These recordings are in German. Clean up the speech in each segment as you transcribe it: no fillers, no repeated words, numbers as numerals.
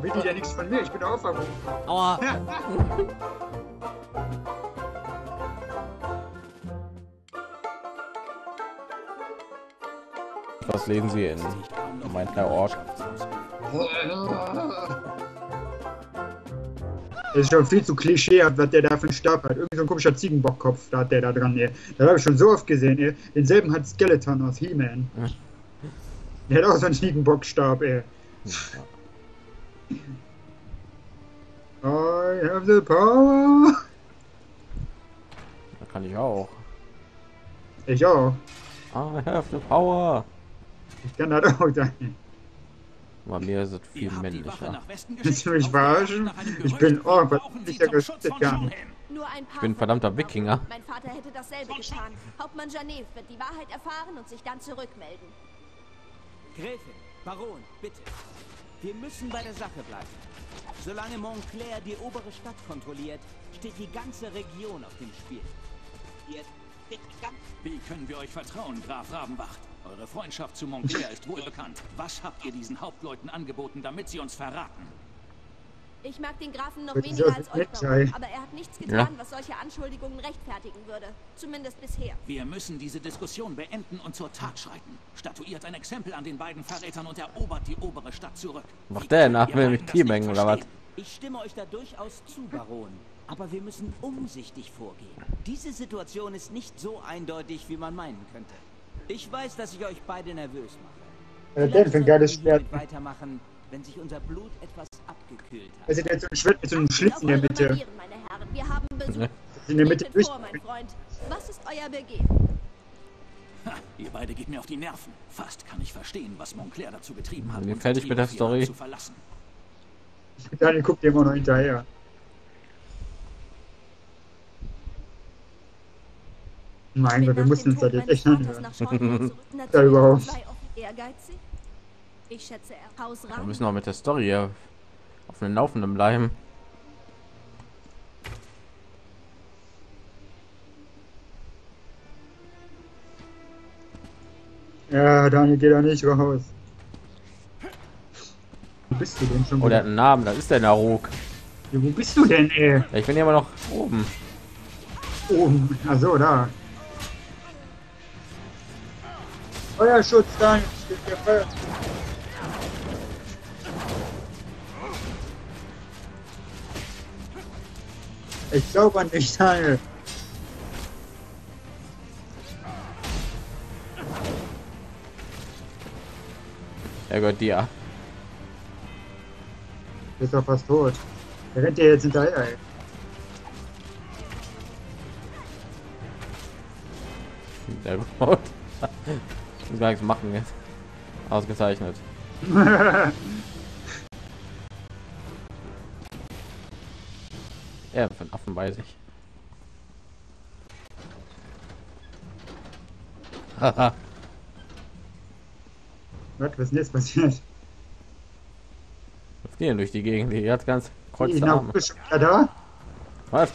Will die ja nichts von mir, ich bin auch verbunden. Aua. Was lesen Sie in mein Ort? Das ist schon viel zu klischeehaft, was der da für einen Stab hat. Irgendwie so ein komischer Ziegenbockkopf, da hat der da dran, ey. Das habe ich schon so oft gesehen, ey. Denselben hat Skeleton aus He-Man. Der hat auch so einen Ziegenbockstab, ey. I have the power. Da kann ich auch. Ich auch. I have the power. Ich kann das auch sein. Bei mir ist es viel männlicher. Willst du mich verarschen? Ich bin was ich ja geschützt kann. Ich bin ein verdammter Wikinger. Mein Vater hätte dasselbe getan. Hauptmann Janev wird die Wahrheit erfahren und sich dann zurückmelden. Gräfin, Baron, bitte. Wir müssen bei der Sache bleiben. Solange Montclair die obere Stadt kontrolliert, steht die ganze Region auf dem Spiel. Wie können wir euch vertrauen, Graf Rabenwacht? Eure Freundschaft zu Montclair ist wohl bekannt. Was habt ihr diesen Hauptleuten angeboten, damit sie uns verraten? Ich mag den Grafen noch Das ist weniger ja als nett, euch, sei. aber er hat nichts getan, was solche Anschuldigungen rechtfertigen würde. Zumindest bisher. Wir müssen diese Diskussion beenden und zur Tat schreiten. Statuiert ein Exempel an den beiden Verrätern und erobert die obere Stadt zurück. Macht der nach Ihr will beiden mich das Teammengen nicht oder was? verstehen? Ich stimme euch da durchaus zu, Baron. Aber wir müssen umsichtig vorgehen. Diese Situation ist nicht so eindeutig, wie man meinen könnte. Ich weiß, dass ich euch beide nervös mache. Der für ein geiles Vielleicht sollten wir Schwert. weitermachen, wenn sich unser Blut etwas abgekühlt hat. Also der hat so ein Schwert mit so einem Schlitz in der Mitte. Manieren, meine Herren. Wir haben Besuch. In der Mitte Tretet durch. vor, mein Freund. Was ist euer Begehren? Ha, ihr beide geht mir auf die Nerven. Fast kann ich verstehen, was Montclair dazu getrieben hat, Bin unser fertig mit der Triumvirat Story. zu verlassen. Daniel guckt dir immer noch hinterher. Mein Gott, wir müssen uns das jetzt echt anhören. Da überhaupt. Ehrgeizig? Ich schätze, er Haus Wir Raben. müssen auch mit der Story hier auf dem Laufenden bleiben. Ja, Daniel, geh da nicht raus. Wo bist du denn schon Oh, der wieder? hat einen Namen. Das ist der Naruk. Ja, wo bist du denn, ey? Ja, ich bin ja immer noch oben. Oben. Achso, da. Feuerschutz, Daniel. Steht der Feuer. Ich glaube an dich, Daniel. Herrgott, dir. Der ist doch fast tot. Der rennt dir jetzt hinterher, ey. Sehr gut. Ich muss gar nichts machen jetzt. Ausgezeichnet. Ja, von Affen weiß ich. Haha. Was ist denn jetzt passiert? Was geht denn durch die Gegend? Die hat ganz kreuzte Genau, Arme. bist du wieder da? Was?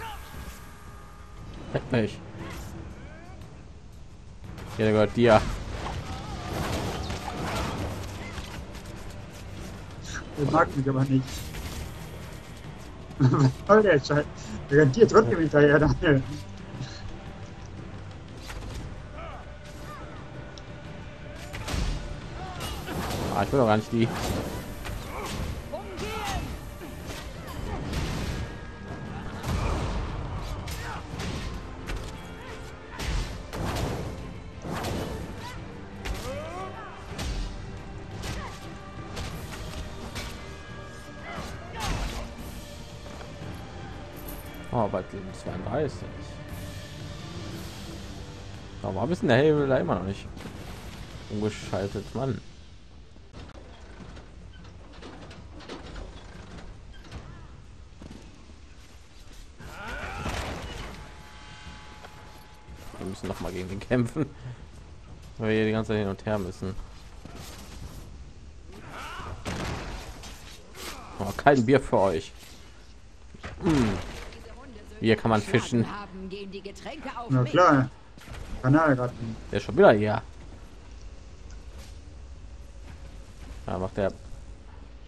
Leck mich. Ja, der gehört dir. Der mag mich aber nicht. Was soll der Scheiß? Der rennt dir trotzdem hinterher, Daniel. Ah, ich will doch gar nicht die. Oh, bei dem 32. Aber warum ist denn der Hebel da immer noch nicht umgeschaltet, Mann? Wir müssen noch mal gegen den kämpfen, weil wir hier die ganze Zeit hin und her müssen. Oh, kein Bier für euch. Hier kann man fischen. Na klar. Kanalratten. Der ist schon wieder hier. Da macht der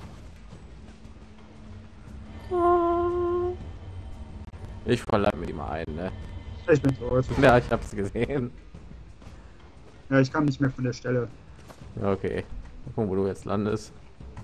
Ich verleihe mir die mal ein, ne? Ich bin tot. Ja, ich hab's gesehen. Ja, ich kam nicht mehr von der Stelle. Ja, okay. Mal gucken, wo du jetzt landest.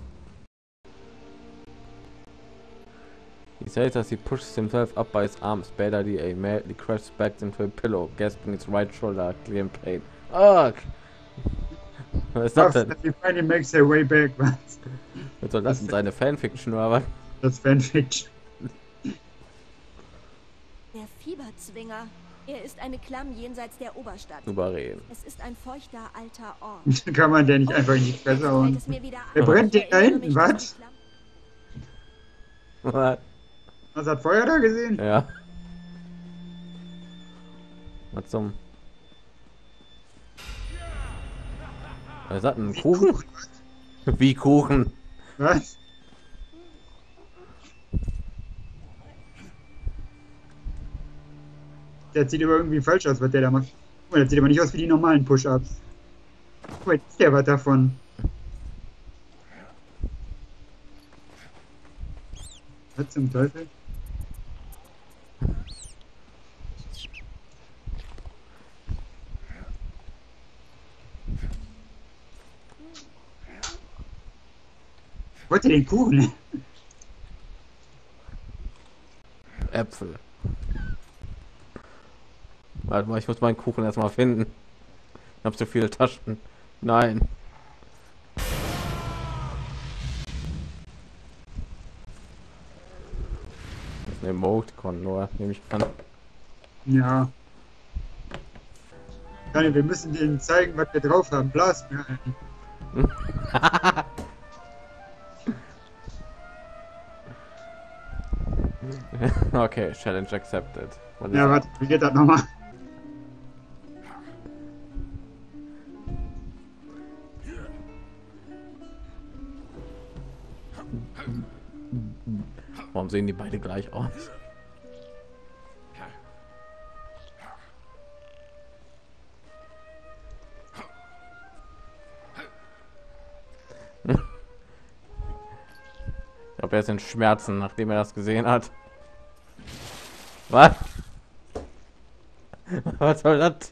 He says as he pushes himself up by his arms. Badly, he immediately crashes back into a pillow, gasping his right shoulder, clear in pain. Ugh! Was ist das denn? He finally makes their way back. Was? Was soll das denn? Seine Fanfiction oder was? Das ist Fanfiction. Der Fieberzwinger. Er ist eine Klamm jenseits der Oberstadt. Überreden. Es ist ein feuchter alter Ort. Kann man der nicht einfach in die Fresse Fällt hauen? es mir wieder Wer ein. brennt Ich denn da erinnere hinten? mich an Was? die Klamm. Was? Was hat Feuer da gesehen? Ja. Was zum... Was ist das, ein Kuchen? Wie Kuchen? Was? Der sieht aber irgendwie falsch aus, was der da macht. Oh, das sieht aber nicht aus wie die normalen Push-Ups. Oh, jetzt ist der was davon. Was zum Teufel? Wollt ihr den Kuchen? Äpfel. Warte mal, ich muss meinen Kuchen erstmal finden. Ich habe so viele Taschen. Nein. Das ist ein Emoticon, nur nehme ich an. Ja. Daniel, wir müssen denen zeigen, was wir drauf haben. Blas mir ein. Okay, Challenge accepted. Was Ja, ist warte, wie geht das nochmal? das? Warum sehen die beide gleich aus? Ich glaube, er ist in Schmerzen, nachdem er das gesehen hat. Was? Was soll das?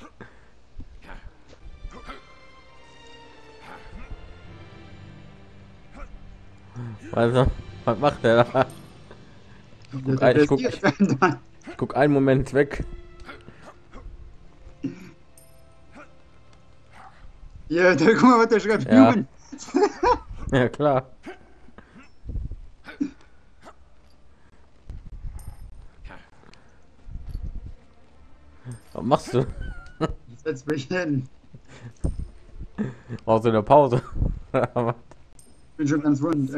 Also, was macht er da? Ich guck einen Moment weg. Ja, da guck mal, was der schreibt. Ja. Human. Ja, klar. Was machst du? Ich setz mich hin. Brauchst du eine Pause? Ich bin schon ganz wund.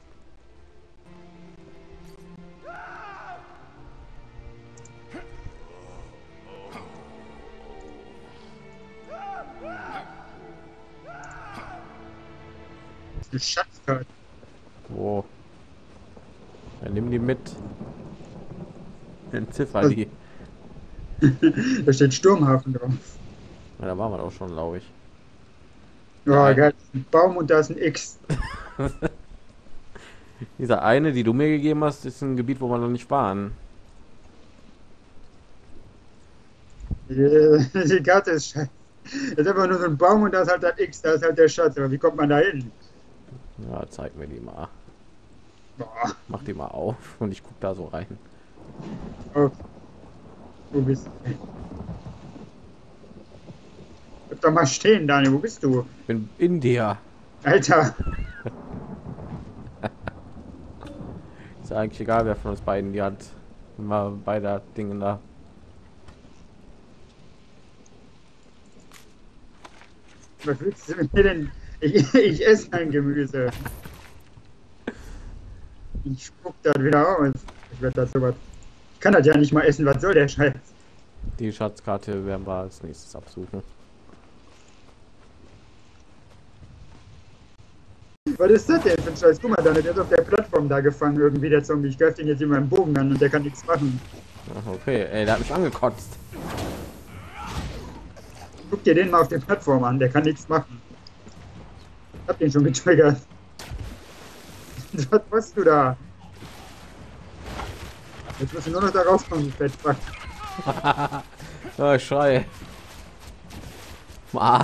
Eine Schatzkarte. Wo? Dann nimm die mit. Entziffer die. Da steht Sturmhafen drauf. Ja, da waren wir auch schon, glaube ich. Oh, Ja. geil. Ein Baum und da ist ein X. Dieser eine, die du mir gegeben hast, ist ein Gebiet, wo wir noch nicht waren. Die Karte ist scheiße. Das ist einfach nur so ein Baum und da ist halt das X, da ist halt der Schatz. Aber wie kommt man da hin? Ja, zeig mir die mal. Boah. Mach die mal auf und ich guck da so rein. Oh. Wo bist du? Bleib doch mal stehen, Daniel. Wo bist du? Ich bin in dir. Alter. Ist eigentlich egal, wer von uns beiden die hat. Mal beide Dinge da. Was willst du mit mir denn? Ich esse kein Gemüse. Ich spuck das wieder aus. Ich werde das sowas. Ich kann das ja nicht mal essen. Was soll der Scheiß? Die Schatzkarte werden wir als nächstes absuchen. Was ist das denn für ein Scheiß? Guck mal, Daniel, der ist auf der Plattform da gefangen irgendwie, der Zombie. Ich greife den jetzt in meinem Bogen an und der kann nichts machen. Ach, okay, ey, der hat mich angekotzt. Guck dir den mal auf der Plattform an, der kann nichts machen. Ich hab den schon getriggert. Was machst du da? Jetzt müssen wir nur noch da rauskommen, Fettback. Oh, ich schrei. Ah.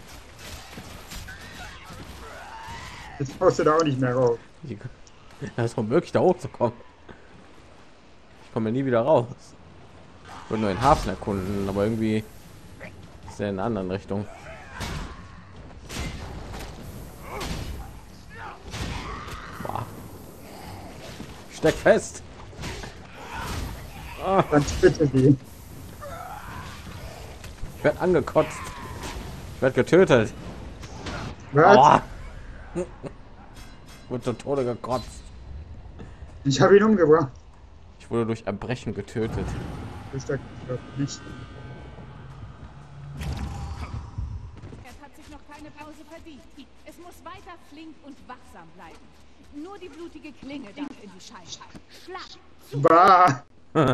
Jetzt brauchst du da auch nicht mehr raus. Das ist unmöglich, da hochzukommen. Ich komme nie wieder raus. Ich würde nur den Hafen erkunden, aber irgendwie ist er in einer anderen Richtung. Boah. Steck fest. Dann bitte sie. Ich werde angekotzt. Ich werde getötet. Was? Aua. Wurde zu Tode gekotzt. Ich habe ihn umgebracht. Ich wurde durch Erbrechen getötet. Ich glaub nicht. Es hat sich noch keine Pause verdient. Es muss weiter flink und wachsam bleiben. Nur die blutige Klinge darf in die Scheibe. Schlag! Wahr!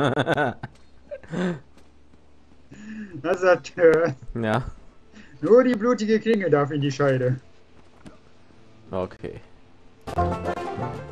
Das hat Ja, nur die blutige Klinge darf in die Scheide. okay.